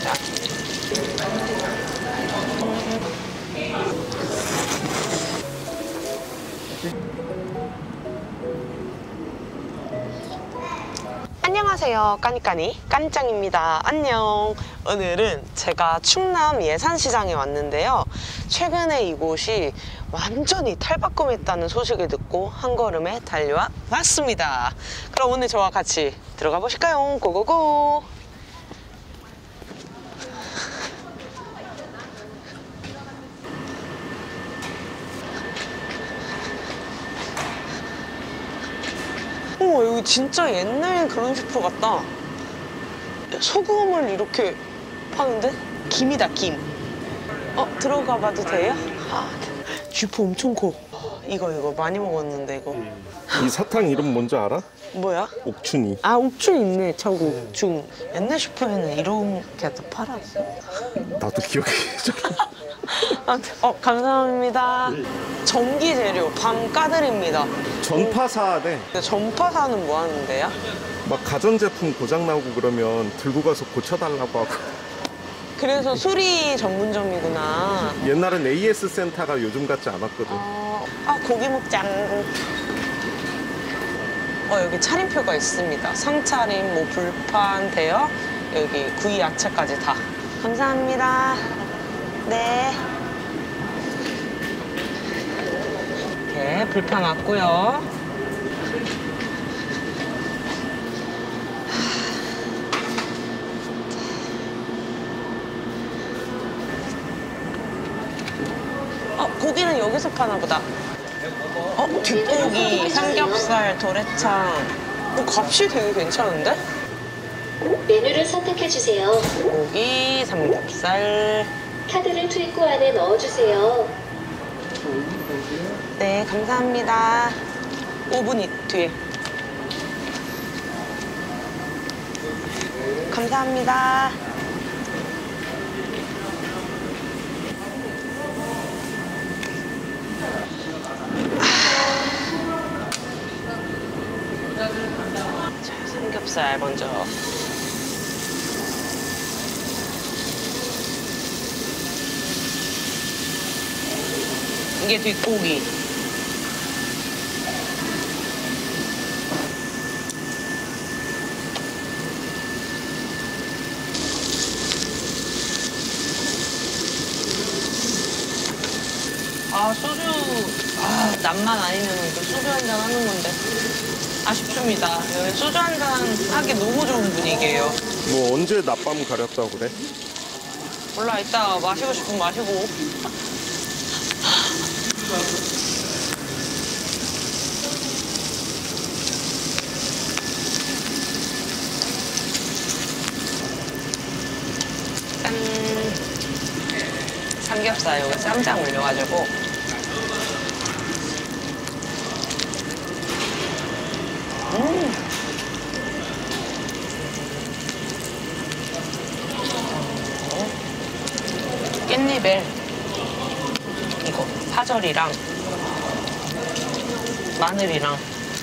자. 안녕하세요. 까니까니 까니짱입니다. 안녕. 오늘은 제가 충남 예산시장에 왔는데요. 최근에 이곳이 완전히 탈바꿈했다는 소식을 듣고 한 걸음에 달려와 봤습니다. 그럼 오늘 저와 같이 들어가 보실까요? 고고고. 어머, 여기 진짜 옛날 그런 슈퍼 같다. 소금을 이렇게 파는데? 김이다, 김. 들어가 봐도 돼요? 슈퍼 엄청 커. 이거 많이 먹었는데, 이거. 이 사탕 이름 뭔지 알아? 뭐야? 옥춘이. 옥춘 있네, 저옥춘. 옛날 슈퍼에는 이런 게 다 팔았어. 나도 기억이 잘. 감사합니다. 전기 재료, 밤 까드립니다. 전파사네. 전파사는 뭐 하는데요? 막 가전제품 고장 나고 그러면 들고 가서 고쳐달라고 하고. 그래서 수리 전문점이구나. 옛날엔 AS 센터가 요즘 같지 않았거든. 고기 먹장. 여기 차림표가 있습니다. 상차림, 뭐 불판, 대여, 여기 구이 야채까지 다. 감사합니다. 네. 이렇게 불판 왔고요. 고기는 여기서 파나 보다. 뒷고기, 삼겹살, 도래창. 값이 되게 괜찮은데? 메뉴를 선택해주세요. 고기, 삼겹살. 카드를 투입구 안에 넣어주세요. 네, 감사합니다. 5분 뒤에. 감사합니다. 자, 삼겹살 먼저. 이게 뒷고기. 소주, 남만 아니면 또 소주 한잔 하는 건데. 아쉽습니다. 여기 소주 한잔 하기 너무 좋은 분위기예요. 뭐 언제 낮밤 가렸다고 그래? 몰라, 이따 마시고 싶으면 마시고. 짠. 삼겹살 여기 쌈장 올려가지고. 깻잎에 이거 파절이랑 마늘이랑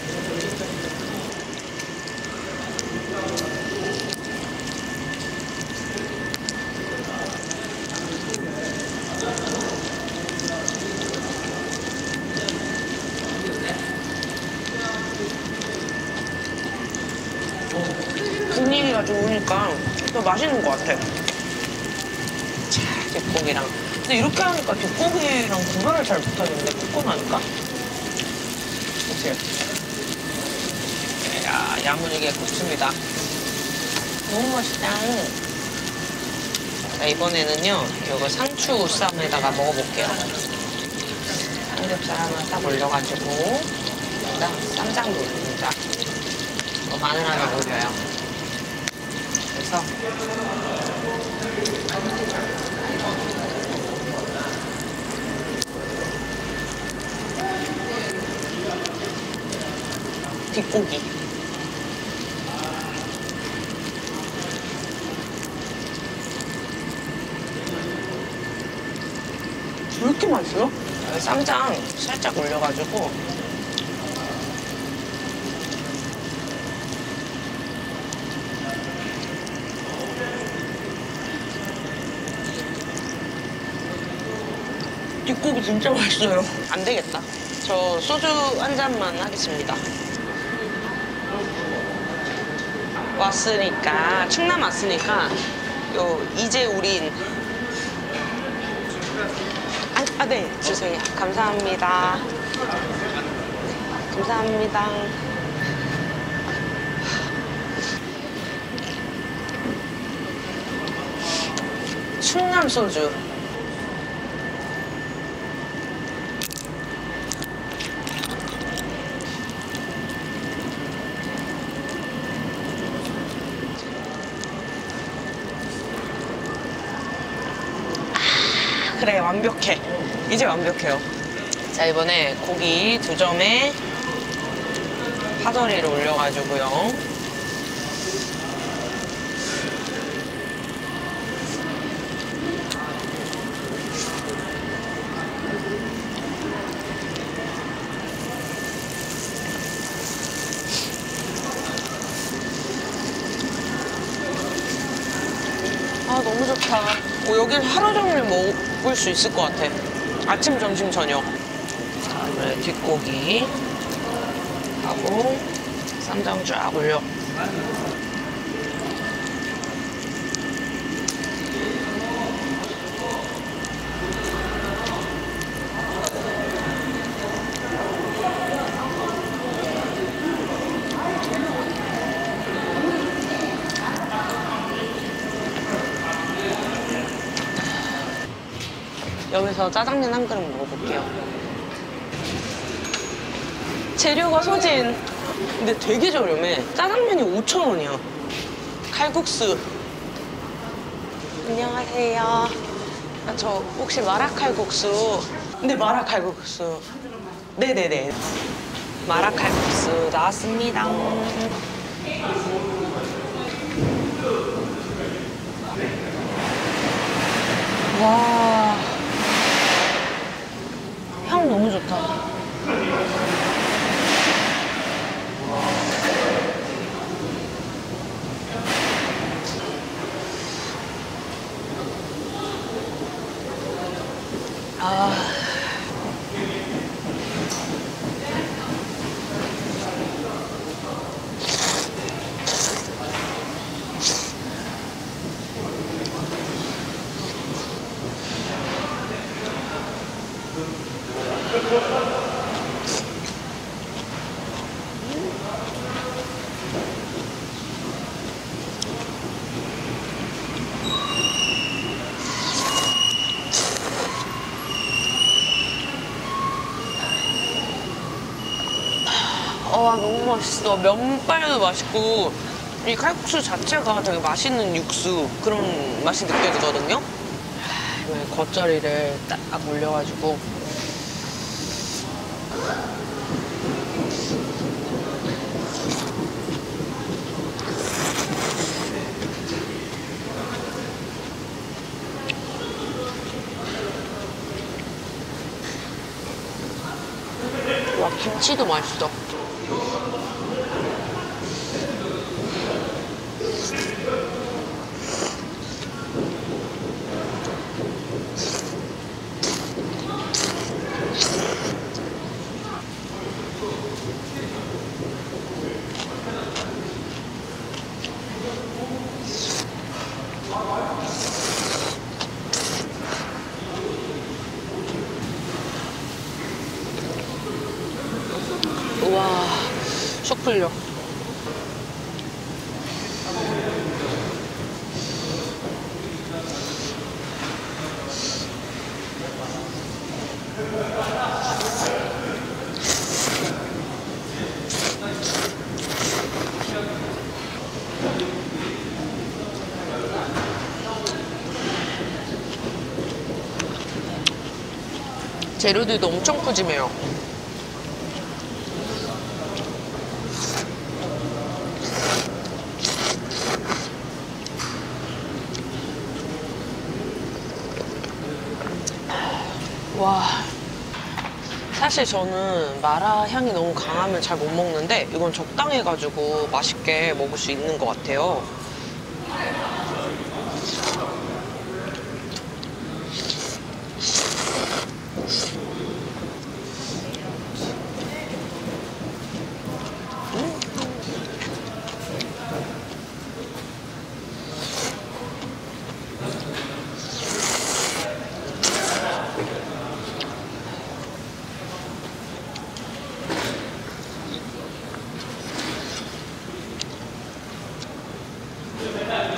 분위기가 좋으니까 더 맛있는 것 같아. 자, 뒷고기랑. 근데 이렇게 하니까 뒷고기랑 구별을 잘 못하겠는데, 굽고 나니까. 그치? 야, 야무지게 굽습니다. 너무 맛있다. 자, 이번에는요, 이거 상추 쌈에다가 먹어볼게요. 삼겹살 하나 딱 올려가지고, 일단 쌈장도 올립니다. 마늘 하나 올려요. 그래서 뒷고기. 왜 이렇게 맛있어? 쌈장 살짝 올려가지고 뒷고기 진짜 맛있어요. 안 되겠다. 저 소주 한 잔만 하겠습니다. 왔으니까, 충남 왔으니까, 이제 우린. 네, 주세요. 감사합니다. 네, 감사합니다. 충남 소주. 그래, 완벽해. 이제 완벽해요. 자, 이번에 고기 2점에 파절이를 올려가지고요. 아, 너무 좋다. 여기 하루 종일 먹을 수 있을 것 같아. 아침, 점심, 저녁. 자, 이번에 뒷고기 하고 쌈장 쫙 올려. 여기서 짜장면 한 그릇 먹어볼게요. 재료가 소진. 근데 되게 저렴해. 짜장면이 5,000원이야. 칼국수. 안녕하세요. 저 혹시 마라칼국수. 네, 마라칼국수. 네네네. 마라칼국수 나왔습니다. 와. 향 너무 좋다. 아. 너무 맛있어. 면발도 맛있고 이 칼국수 자체가 되게 맛있는 육수 그런 맛이 느껴지거든요. 겉절이를 딱 올려가지고 와, 김치도 맛있어. 우와, 쏙 풀려. 재료들도 엄청 푸짐해요. 와, 사실 저는 마라 향이 너무 강하면 잘 못 먹는데 이건 적당해가지고 맛있게 먹을 수 있는 것 같아요.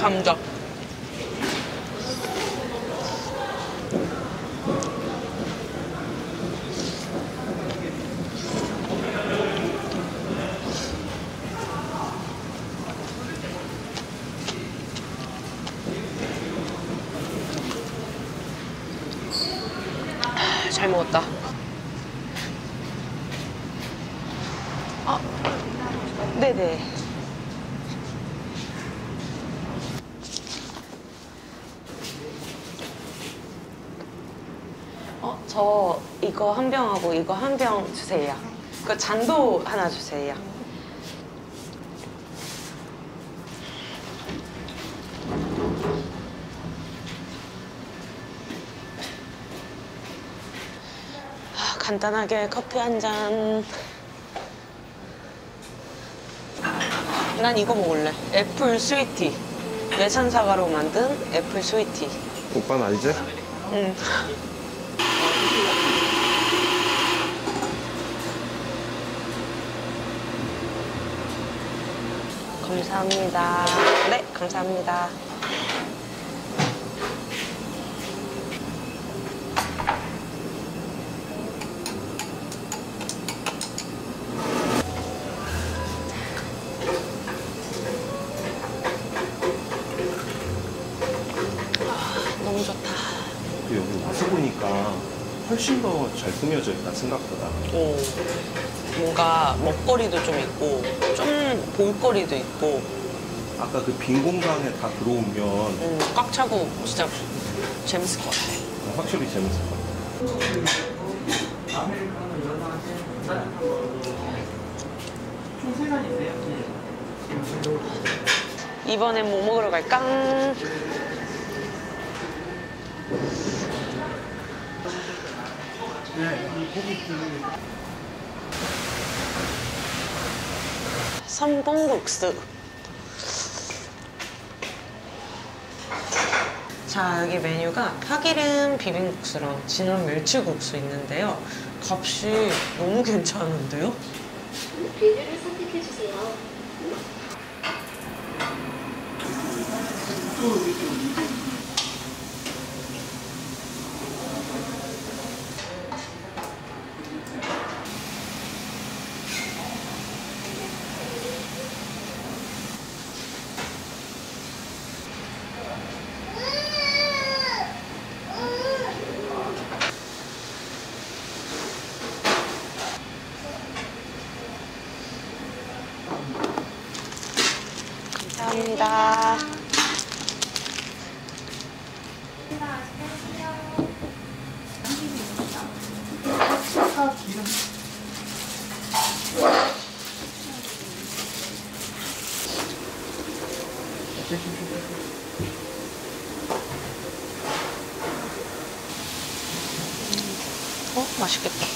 감자. 잘 먹었다. 아, 네네. 저 이거 한 병하고 이거 한 병 주세요. 그 잔도 하나 주세요. 간단하게 커피 한 잔. 난 이거 먹을래. 애플 스위티. 예산 사과로 만든 애플 스위티. 오빠는 알지? 응. 감사합니다. 네, 감사합니다. 너무 좋다. 여기 와서 보니까 훨씬 더 잘 꾸며져 있다, 생각보다. 오, 뭔가 먹거리도 좀 있고 좀 볼거리도 있고 아까 그 빈 공간에 다 들어오면 꽉 차고 진짜 재밌을 것 같아. 확실히 재밌을 것 같아. 이번엔 뭐 먹으러 갈까? 삼봉국수. 자, 여기 메뉴가 파기름 비빔국수랑 진한 멸치국수 있는데요. 값이 너무 괜찮은데요? 메뉴를 선택해주세요. 감사합니다. 맛있겠다.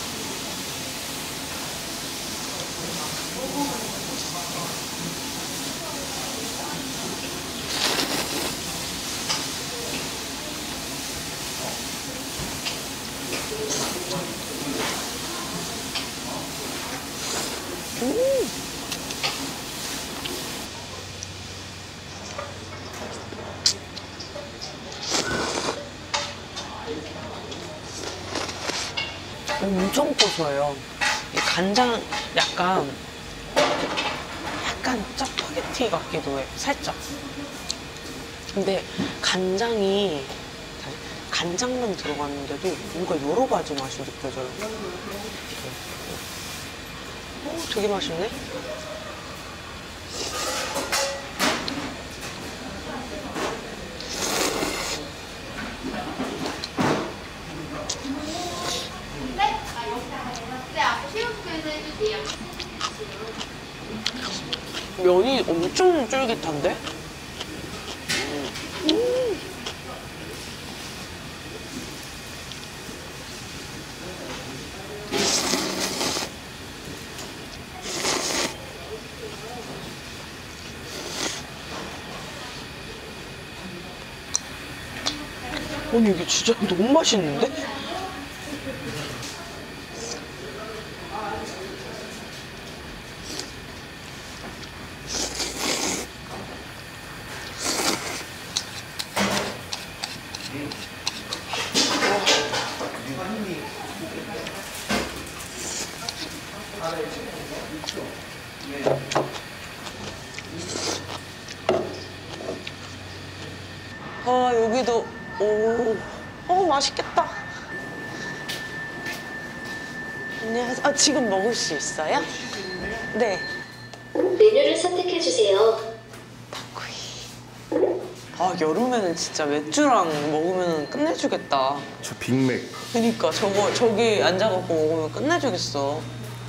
엄청 고소해요. 이 간장 약간 짜파게티 같기도 해. 살짝. 근데 간장만 들어갔는데도 뭔가 여러 가지 맛이 느껴져요. 되게 맛있네. 면이 엄청 쫄깃한데? 아니 이게 진짜 너무 맛있는데? 아, 여기도, 맛있겠다. 안녕하세요. 아, 지금 먹을 수 있어요? 네. 메뉴를 선택해 주세요. 닭구이. 아, 여름에는 진짜 맥주랑 먹으면 끝내주겠다. 저 빅맥. 그니까 저기 앉아갖고 먹으면 끝내주겠어.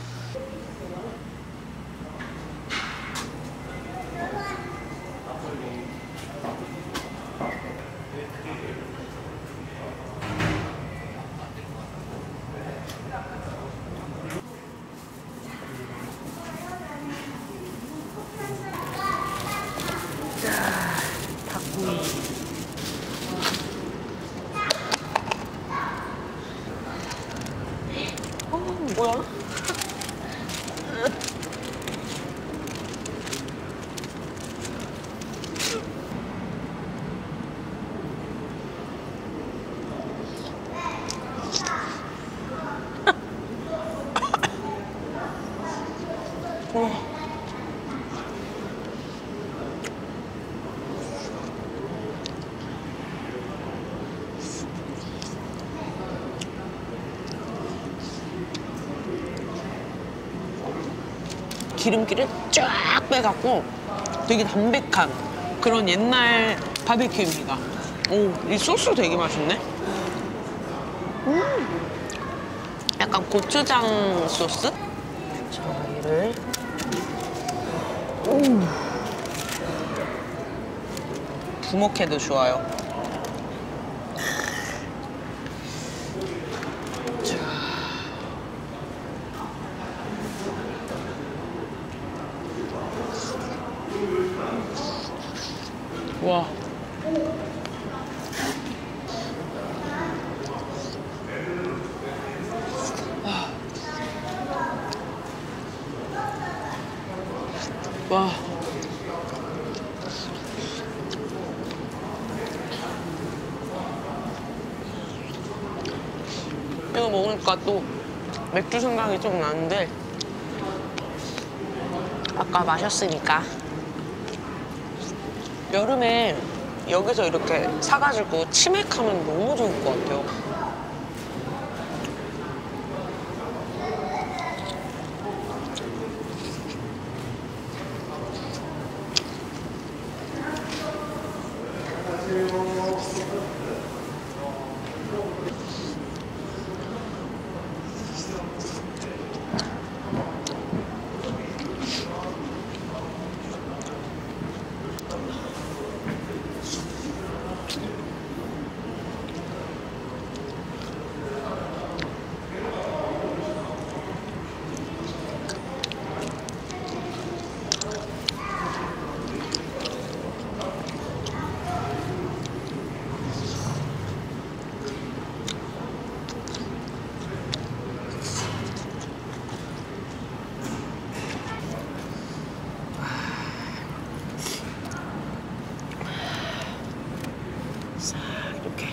뭐야? 기름기를 쫙 빼갖고 되게 담백한 그런 옛날 바베큐입니다. 오, 이 소스 되게 맛있네. 약간 고추장 소스? 자, 얘를. 부먹해도 좋아요. 와. 와. 이거 먹으니까 또 맥주 생각이 좀 나는데 아까 마셨으니까 여름에 여기서 이렇게 사가지고 치맥하면 너무 좋을 것 같아요. 싹 이렇게.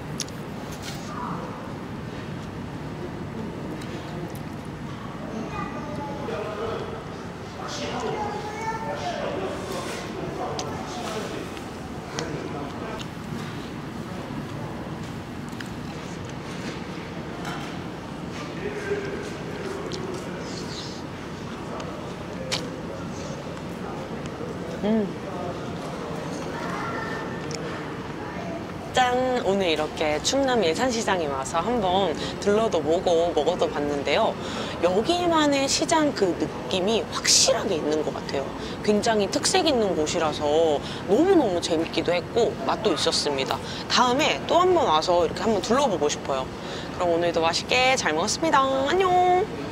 짠! 오늘 이렇게 충남 예산시장에 와서 한번 들러도 보고 먹어도 봤는데요. 여기만의 시장 그 느낌이 확실하게 있는 것 같아요. 굉장히 특색 있는 곳이라서 너무너무 재밌기도 했고 맛도 있었습니다. 다음에 또 한 번 와서 이렇게 한번 둘러보고 싶어요. 그럼 오늘도 맛있게 잘 먹었습니다. 안녕!